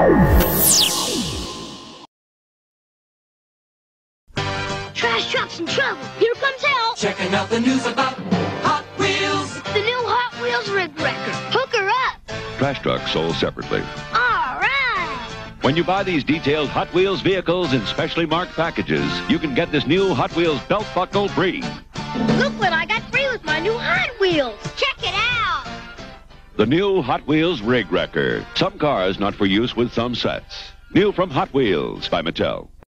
Trash truck's in trouble. Here comes help. Checking out the news about Hot Wheels. The new Hot Wheels rig wrecker. Hook her up. Trash trucks sold separately. All right. When you buy these detailed Hot Wheels vehicles in specially marked packages, you can get this new Hot Wheels belt buckle free. Look what I got free with my new Hot Wheels. Check it out. The new Hot Wheels rig wrecker. Some cars not for use with some sets. New from Hot Wheels by Mattel.